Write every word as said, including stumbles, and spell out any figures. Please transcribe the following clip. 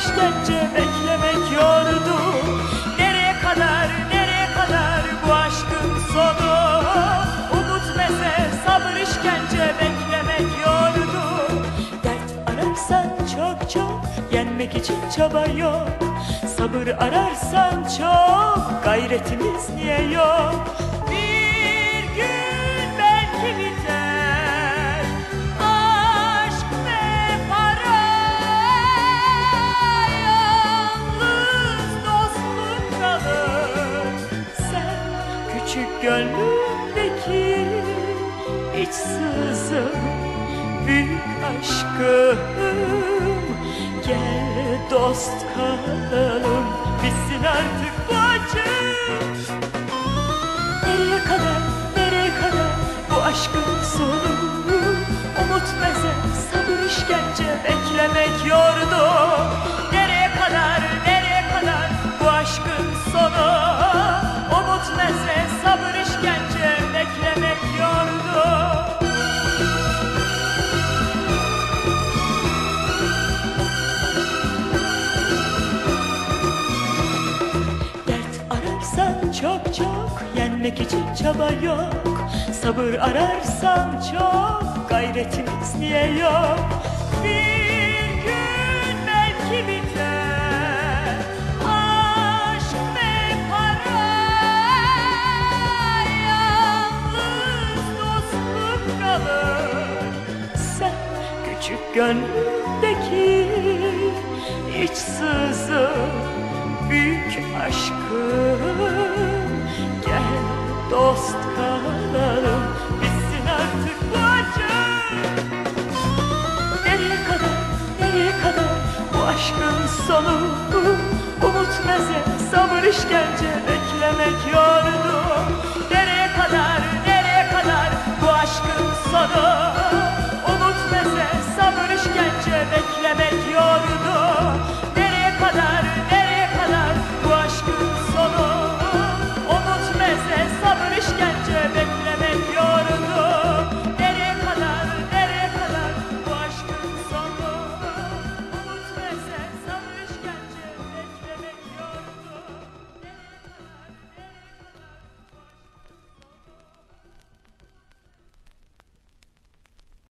işkence beklemek yordu. Nereye kadar, nereye kadar bu aşkın sonu? Umut meze, sabır işkence beklemek yordu. Dert ararsan çok çok, yenmek için çaba yok. Sabır ararsan çok, gayretimiz niye yok? Bir gün belki biter aşk ve para, yalnız dostluk kalır. Sen küçük gönlümdeki iç sızım, büyük aşkım, gel dost kalalım, bitsin artık bu acı. Nereye kadar, nereye kadar bu aşkın sonu? Umut meze, sabır işkence beklemek yordu. Nereye kadar, nereye kadar bu aşkın sonu? Umut meze, sabır işkence beklemek yordu. Çok çok, yenmek için çaba yok. Sabır ararsan çok, gayretimiz niye yok? Bir gün belki biter aşk ve para, yalnız dostluk kalır. Sen küçük gönlümdeki iç sızım, büyük aşkım, gel dost kalalım, bitsin artık bu acı. Nereye kadar, nereye kadar bu aşkın sonu? Umut meze, sabır işkence beklemek yordu. Nereye kadar, nereye kadar bu aşkın sonu?